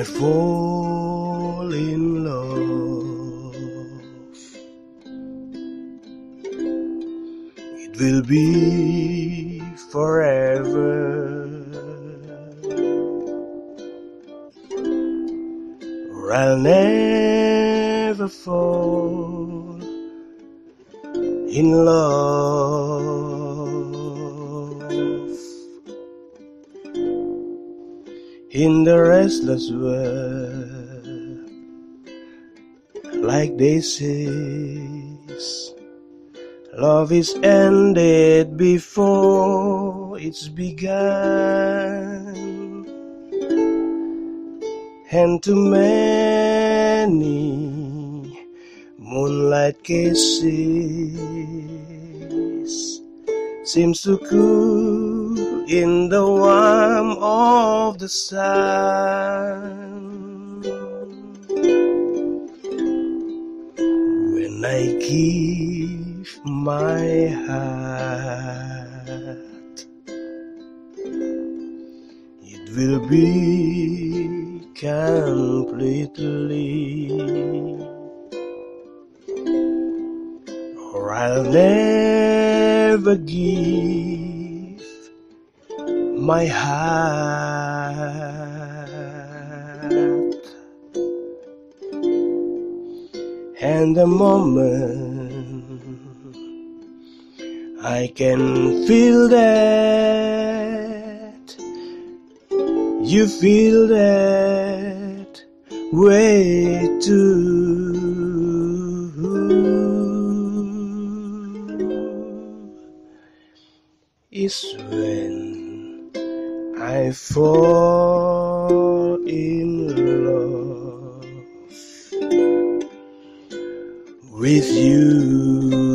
fall in love, it will be forever, or I'll never fall in love. In the restless world, like they say, love is ended before it's begun, and too many moonlight kisses seems to cool in the warmth of the sun. When I give my heart, it will be completely, or I'll never give my heart. And the moment I can feel that, you feel that way too, is when I fall in love with you.